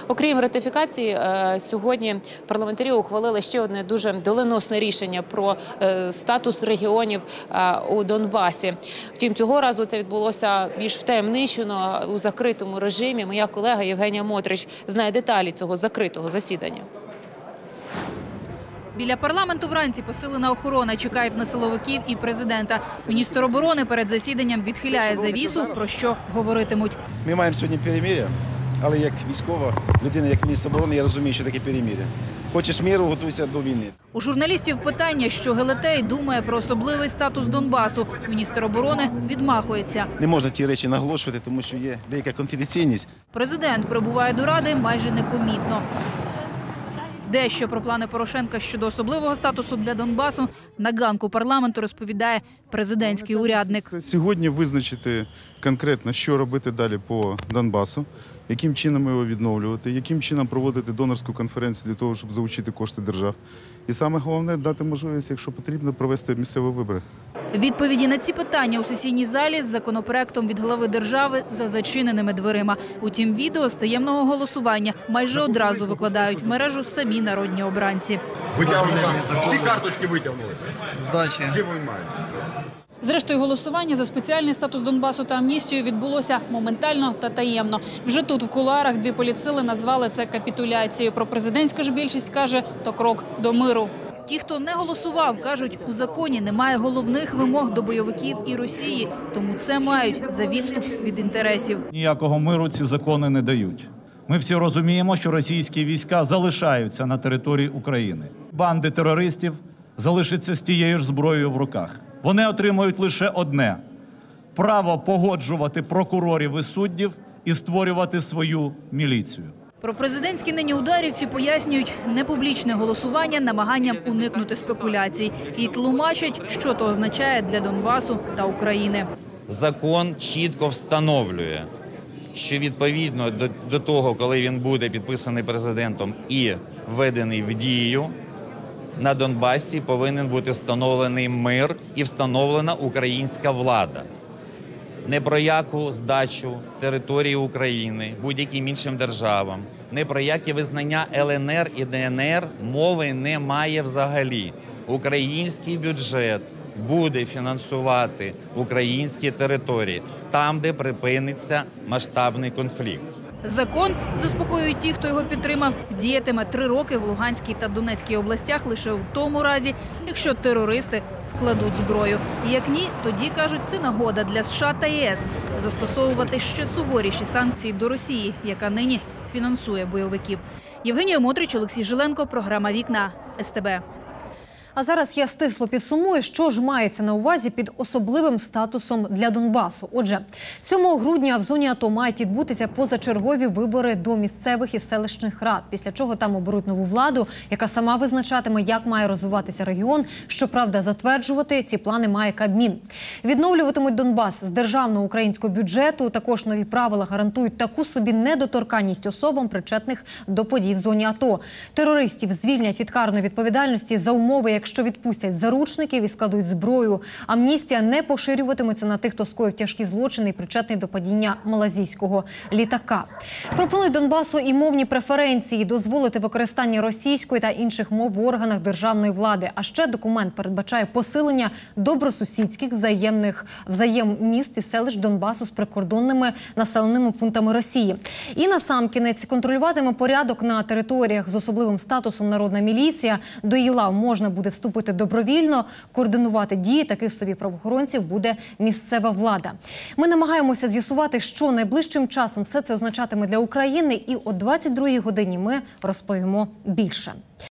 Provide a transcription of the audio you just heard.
Окрім ратифікації, сьогодні парламентарі ухвалили ще одне дуже доленосне рішення про статус регіонів у Донбасі. Втім, цього разу це відбулося більш втаємничено, у закритому режимі. Моя колега Євгенія Мотрич знає деталі цього закритого засідання. Біля парламенту вранці посилена охорона. Чекають на силовиків і президента. Міністр оборони перед засіданням відхиляє завісу, про що говоритимуть. Ми маємо сьогодні перемир'я, але як військова людина, як міністр оборони, я розумію, що таке перемир'я. Хочеш миру, готуйся до війни. У журналістів питання, що Гелетей думає про особливий статус Донбасу. Міністр оборони відмахується. Не можна ті речі наголошувати, тому що є деяка конфіденційність. Президент прибуває до Ради майже непомітно. Дещо про плани Порошенка щодо особливого статусу для Донбасу на ганку парламенту розповідає президентський урядник. Сьогодні визначити конкретно, що робити далі по Донбасу, яким чином його відновлювати, яким чином проводити донорську конференцію для того, щоб залучити кошти держав. І саме головне – дати можливість, якщо потрібно, провести місцеві вибори. Відповіді на ці питання у сесійній залі з законопроектом від глави держави за зачиненими дверима. Утім, відео з таємного голосування майже одразу викладають в мережу самі народні обранці. Витягнули. Всі карточки витягнули. Здачі. Всі виймають. Зрештою, голосування за спеціальний статус Донбасу та амністію відбулося моментально та таємно. Вже тут, в кулуарах, дві політсили назвали це капітуляцією. Пропрезидентська ж більшість каже, то крок до миру. Ті, хто не голосував, кажуть, у законі немає головних вимог до бойовиків і Росії, тому це мають за відступ від інтересів. Ніякого миру ці закони не дають. Ми всі розуміємо, що російські війська залишаються на території України. Банди терористів залишаться з тією ж зброєю в руках. Вони отримують лише одне – право погоджувати прокурорів і суддів і створювати свою міліцію. Про президентські нині ударівці пояснюють непублічне голосування намаганням уникнути спекуляцій. І тлумачать, що то означає для Донбасу та України. Закон чітко встановлює, що відповідно до того, коли він буде підписаний президентом і введений в дію, на Донбасі повинен бути встановлений мир і встановлена українська влада. Не про яку здачу території України будь-яким іншим державам, не про яке визнання ЛНР і ДНР мови немає взагалі. Український бюджет буде фінансувати українські території, там, де припиниться масштабний конфлікт. Закон, заспокоюють ті, хто його підтримав, діятиме 3 роки в Луганській та Донецькій областях лише в тому разі, якщо терористи складуть зброю. Як ні, тоді, кажуть, це нагода для США та ЄС застосовувати ще суворіші санкції до Росії, яка нині фінансує бойовиків. Євгенія Мотрич, Олексій Жиленко, програма «Вікна», СТБ. А зараз я стисло підсумую, що ж мається на увазі під особливим статусом для Донбасу. Отже, 7 грудня в зоні АТО мають відбутися позачергові вибори до місцевих і селищних рад, після чого там оберуть нову владу, яка сама визначатиме, як має розвиватися регіон. Щоправда, затверджувати ці плани має Кабмін. Відновлюватимуть Донбас з державного українського бюджету. Також нові правила гарантують таку собі недоторканність особам, причетних до подій в зоні АТО. Терористів звільнять від карної відповідальності за умови, якщо відпустять заручників і складуть зброю. Амністія не поширюватиметься на тих, хто скоїв тяжкі злочини і причетний до падіння малазійського літака. Пропонують Донбасу і мовні преференції, дозволити використання російської та інших мов в органах державної влади. А ще документ передбачає посилення добросусідських взаєм міст і селищ Донбасу з прикордонними населеними пунктами Росії. І насамкінець контролюватиме порядок на територіях з особливим статусом народна міліція. До її лав можна буде вступити добровільно, координувати дії таких собі правоохоронців буде місцева влада. Ми намагаємося з'ясувати, що найближчим часом все це означатиме для України, і о 22-й годині ми розповімо більше.